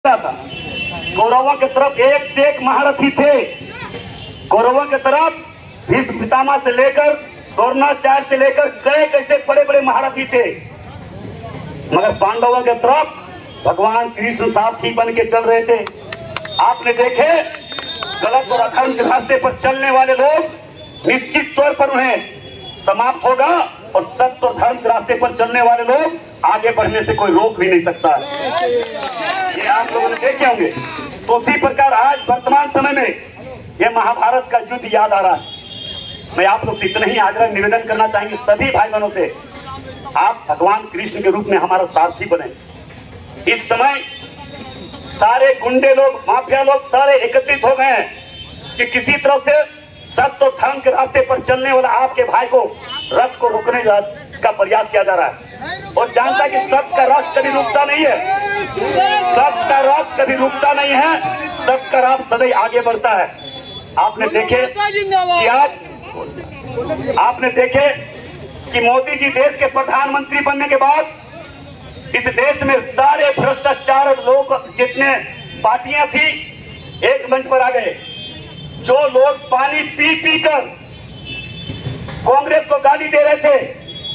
था। कौरवों की तरफ एक से एक महारथी थे। कौरवों की तरफ भीष्म पितामह से लेकर द्रोणाचार्य से लेकर कई कैसे बड़े बड़े महारथी थे, मगर पांडवों की तरफ भगवान कृष्ण सारथी बन के चल रहे थे। आपने देखे गलत और अधर्म के रास्ते पर चलने वाले लोग निश्चित तौर पर उन्हें समाप्त होगा, और सत्य और धर्म के रास्ते पर चलने वाले लोग आगे बढ़ने से कोई रोक भी नहीं सकता है। ये आप लोगों ने देखे होंगे। तो उसी प्रकार आज वर्तमान समय में ये महाभारत का युद्ध याद आ रहा है। मैं आप लोग से इतना ही आग्रह निवेदन करना चाहेंगे सभी भाई बहनों से, आप भगवान कृष्ण के रूप में हमारा सारथी बने। इस समय सारे गुंडे लोग, माफिया लोग सारे एकत्रित हो गए हैं कि किसी तरह से सत्य और धर्म के रास्ते पर चलने वाला आपके भाई को, रथ को रोकने का प्रयास किया जा रहा है। और जानता है कि सत्य का रथ कभी रुकता नहीं है, सत्य का रथ कभी रुकता नहीं है, सत्य का राह सदैव आगे बढ़ता है। आपने देखे कि आपने देखे कि मोदी जी देश के प्रधानमंत्री बनने के बाद इस देश में सारे भ्रष्टाचार लोग, जितने पार्टियां थी, एक मंच पर आ गए। जो लोग पानी पी पी कर कांग्रेस को गाली दे रहे थे,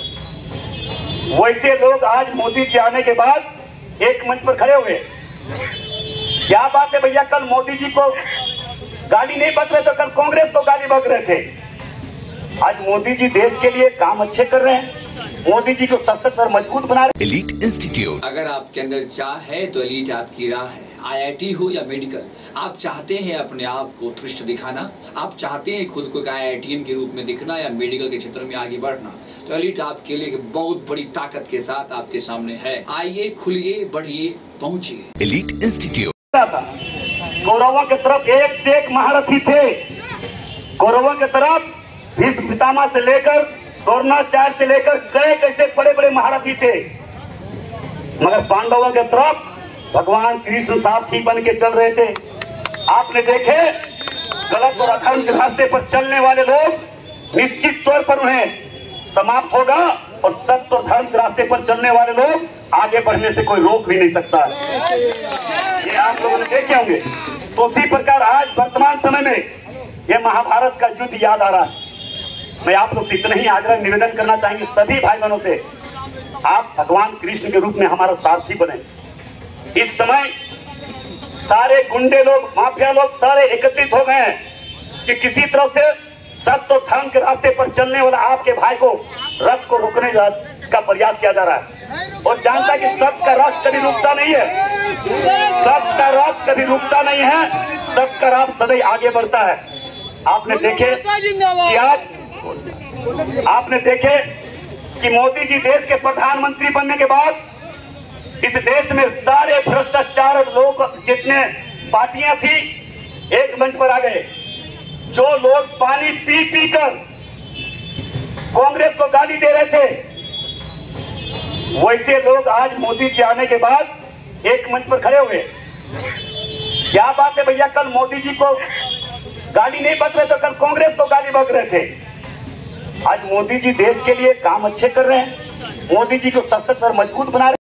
वैसे लोग आज मोदी जी आने के बाद एक मंच पर खड़े हुए। क्या बात है भैया, कल मोदी जी को गाली नहीं बक रहे थे, कल कांग्रेस को गाली बक रहे थे। आज मोदी जी देश के लिए काम अच्छे कर रहे हैं, मोदी जी को सशक्त और मजबूत बना रहे। एलीट इंस्टीट्यूट, अगर आपके अंदर चाह है तो एलीट आपकी राह है। IIT हो या मेडिकल, आप चाहते हैं अपने आप को उत्कृष्ट दिखाना, आप चाहते हैं खुद को एक IITian के रूप में दिखना या मेडिकल के क्षेत्र में आगे बढ़ना, तो एलीट आपके लिए एक बहुत बड़ी ताकत के साथ आपके सामने है। आइए, खुलिए, बढ़िए, पहुंचिए। Elite institute. कौरवों की तरफ एक से एक महारथी थे। कौरवों की तरफ भीष्म पितामह से लेकर द्रोणाचार्य से लेकर कई कैसे बड़े बड़े महारथी थे, मगर पांडवों की तरफ भगवान कृष्ण सारथी बन के चल रहे थे। आपने देखे गलत और अधर्म के रास्ते पर चलने वाले लोग निश्चित तौर पर उन्हें समाप्त होगा, और सत्य और धर्म के रास्ते पर चलने वाले लोग आगे बढ़ने से कोई रोक भी नहीं सकता है। ये आप लोगों ने देखे होंगे। तो उसी प्रकार आज वर्तमान समय में यह महाभारत का युद्ध याद आ रहा है। मैं आप लोग से इतना ही आग्रह निवेदन करना चाहेंगे सभी भाई बहनों से, आप भगवान कृष्ण के रूप में हमारा सारथी बने। इस समय सारे गुंडे लोग, माफिया लोग सारे एकत्रित हो गए हैं कि किसी तरह से सत्य और धर्म के रास्ते पर चलने वाला आपके भाई को, रथ को रोकने का प्रयास किया जा रहा है। और जानता है कि सत्य का रथ कभी रुकता नहीं है, सत्य का रथ कभी रुकता नहीं है, सत्य का राह सदैव आगे बढ़ता है। आपने देखे कि मोदी जी देश के प्रधानमंत्री बनने के बाद इस देश में सारे भ्रष्टाचार लोग, जितने पार्टियां थी, एक मंच पर आ गए। जो लोग पानी पी पी कर कांग्रेस को गाली दे रहे थे, वैसे लोग आज मोदी जी आने के बाद एक मंच पर खड़े हुए। क्या बात है भैया, कल मोदी जी को गाली नहीं बक रहे थे, कल कांग्रेस को गाली बक रहे थे। आज मोदी जी देश के लिए काम अच्छे कर रहे हैं, मोदी जी को सशक्त और मजबूत बना रहे हैं।